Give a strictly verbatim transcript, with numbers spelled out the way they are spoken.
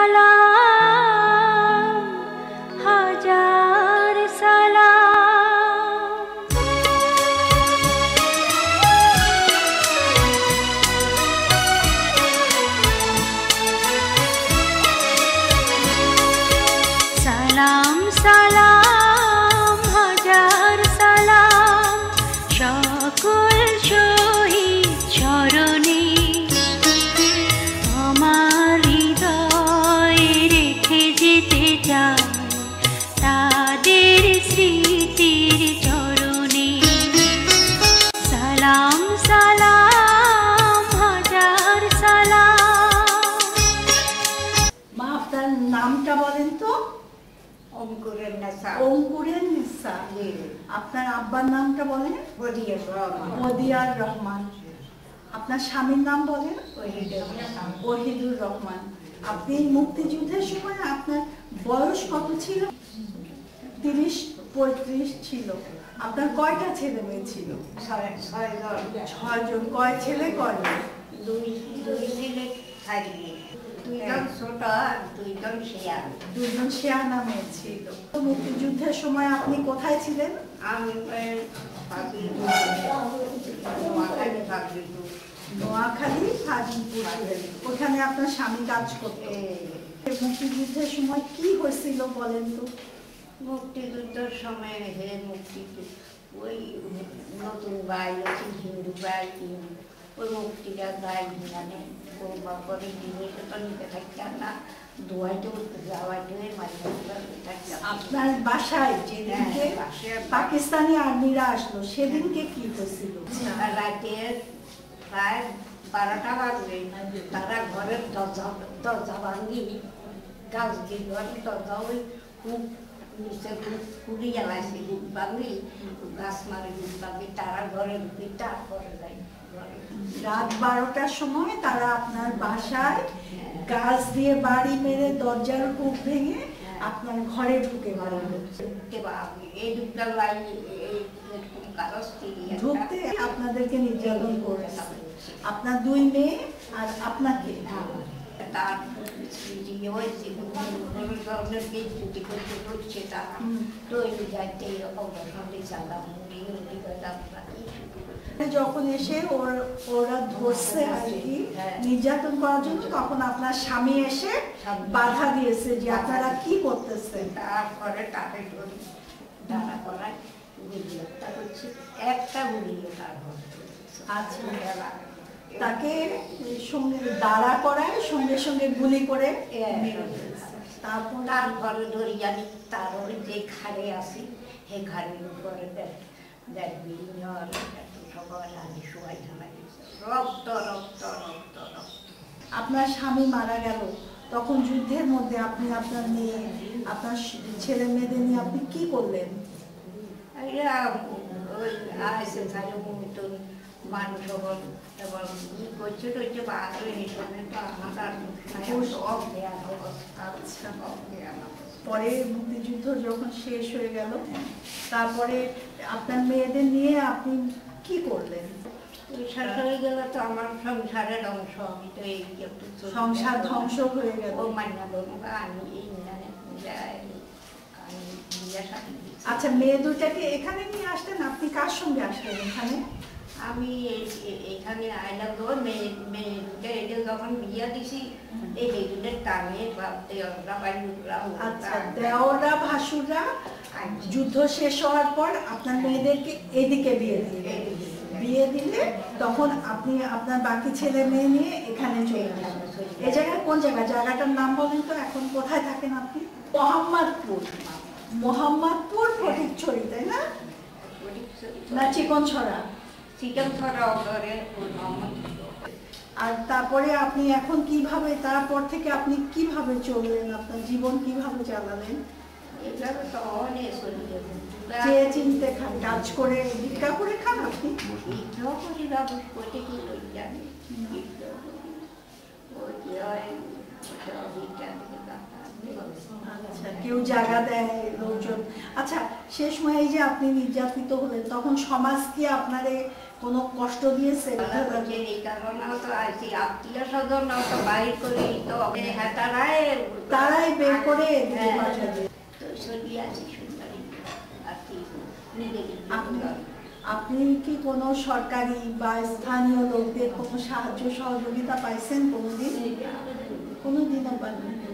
সালাম হাজার সালাম সালাম সালাম হাজার সালাম সকল শহীদ চরণে আমার হৃদয়ে রেখে যেতে চাই তাদের স্মৃতির চরণে সালাম সালাম হাজার সালাম। মা আপনার নামটা বলেন তো? অঙ্কুরের নেশা। অঙ্কুরের নিসা। আপনার আব্বার নামটা বলেন? বদিয়ার রহমান। বদিয়ার রহমান। আপনার স্বামীর নাম বলেন? ওহিদুর রহমান। ওহিদুর রহমান। আপনি মুক্তিযুদ্ধের সময় আপনার বয়স কত ছিল? তিরিশ পঁয়ত্রিশ ছিল। আপনার কয়টা ছেলে মেয়ে ছিল? ছয় ছয়জন। ছয়জন। কয় ছেলে কয় মেয়ে? দুই দুই ছেলে থাকবে। দুইজন ছোট আর দুইজন শেয়ার। দুজন শেয়ানা মেয়ে ছিল। মুক্তিযুদ্ধের সময় আপনি কোথায় ছিলেন? আমি ফাঁকিপুর নোয়াখালী ফাঁকিপুর। নোয়াখালী ফাজিলপুর। ওখানে আপনার স্বামী কাজ করতে। মুক্তিযুদ্ধের সময় কি হয়েছিল বলেন তো? মুক্তিযুদ্ধের সময় হে মুক্তিযুদ্ধ ওই নতুন বাইল আছে হিন্দু বাইল ওই মুক্তিটা গায়ে মানে করে দিয়ে তো নিতে থাকতাম না দোয়াইতে যাওয়াইতে মাঝে থাকতাম। আপনার বাসায় যেদিনকে পাকিস্তানি আর্মিরা আসলো সেদিনকে কি হয়েছিল? রাতে প্রায় বারোটা বাজবে তারা ঘরের দরজা দরজা ভাঙি গাছ দিয়ে ঘরের দরজা ওই খুব নিচে কুড়ি জ্বালাইছে গুপ ভাঙি গাছ মারে গুপ ভাঙি তারা ঘরে ঢুকে তারপরে যাই। রাত বারোটার সময় তারা আপনার বাসায় গাছ দিয়ে বাড়ি মেরে দরজার কূপ ভেঙে আপনার ঘরে ঢুকে মারলো। এই দুটা লাইন এই কাগজ ঢুকতে আপনাদেরকে নির্যাতন করেছে। আপনার দুই মেয়ে আর আপনাকে তার হয়েছে বিভিন্ন ধরনের বেঞ্চুটি করতে করছে তারা তৈরি যাইতে অবসরে চালাম যখন এসে ওরা ধরছে আর কি নির্যাতন করার জন্য তখন আপনার স্বামী এসে বাধা দিয়েছে যে আপনারা কি করতেছেন। তারপরে তাকে ধরি দাঁড়া করায় গুলি হত্যা করছে একটা গুলি তারপর আচ্ছা তাকে সঙ্গে দাঁড়া করায় সঙ্গে সঙ্গে গুলি করে তারপর তারপরে ধরি জানি তার ওই যে ঘাড়ে আসি সেই ঘাড়ের উপরে দেখ দেখবি সবাই রাজি সবাই ঝালাই রক্ত রক্ত রক্ত রক্ত। আপনার স্বামী মারা গেল তখন যুদ্ধের মধ্যে আপনি আপনার মেয়ে আপনার ছেলে মেয়েদের নিয়ে আপনি কি করলেন? ওই আসে খালি মতন মানুষ এবং ই করছে টইছে বাহাদুর হিসেবে তো আমার অজ্ঞান অবস্থা অজ্ঞান। পরে মুক্তিযুদ্ধ যখন শেষ হয়ে গেল তারপরে আপনার মেয়েদের নিয়ে আপনি কি করলেন? শেষ হয়ে গেলে তো আমার সংসারের অংশ আমি তো এই সংসার ধ্বংস হয়ে গেল। ও মান্না বলবো আমি এই আচ্ছা মেয়ে দুটাকে এখানে নিয়ে আসতেন আপনি কার সঙ্গে আসলেন এখানে? আমি এখানে আইলাম ধর মেয়ে মেয়ে দুটা এদের যখন বিয়া দিছি এই বেগুনের টানে আচ্ছা দেওরা ভাসুররা যুদ্ধ শেষ হওয়ার পর আপনার মেয়েদেরকে এদিকে বিয়ে দিলে বিয়ে দিলে তখন আপনি আপনার বাকি ছেলে মেয়ে নিয়ে এখানে চলে আসেন। এই জায়গায় কোন জায়গা জায়গাটার নাম বলেন তো? এখন কোথায় থাকেন আপনি? মোহাম্মদপুর। মোহাম্মদপুর ফটিকছড়ি তাই না? না চিকনছড়া? চিকনছড়া অদরে। আর তারপরে আপনি এখন কিভাবে তারপর থেকে আপনি কিভাবে চললেন? আপনার জীবন কিভাবে চালালেন? এভাবে তো অনেক চলে যাবেন চেয়ে চিনতে খান কাজ করে ভিক্ষা করে খান আপনি? ভিক্ষা করি বাবু কোটে কি লই জানি ভিক্ষা করি ওই কি হয় ভিক্ষা থেকে আচ্ছা কেউ জায়গা দেয় লোকজন। আচ্ছা সে সময় এই যে আপনি নির্যাতিত হলেন তখন সমাজ কি আপনারে কোনো কষ্ট দিয়েছে? এই কারণে তো আইসি আত্মীয় স্বজন তো বাইর করে তো হ্যাঁ তারাই তারাই বের করে এদিকে হ্যাঁ, পাঠাবে। তো সরিয়ে আছি সুন্দরী আর কি নিজেকে আপনি আপনি কি কোনো সরকারি বা স্থানীয় লোকদের কোনো সাহায্য সহযোগিতা পাইছেন কোনোদিন? কোনোদিনও পাননি।